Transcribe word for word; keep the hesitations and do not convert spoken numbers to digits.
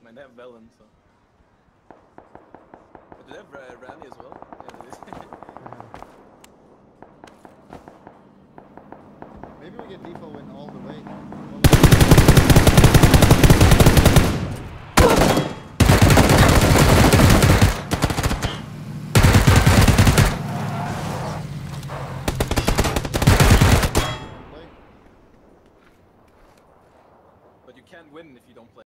man. They have Velen, so. But do they have uh, Randy as well? Yeah, they do. Maybe we get default win all the way. But you can't win if you don't play.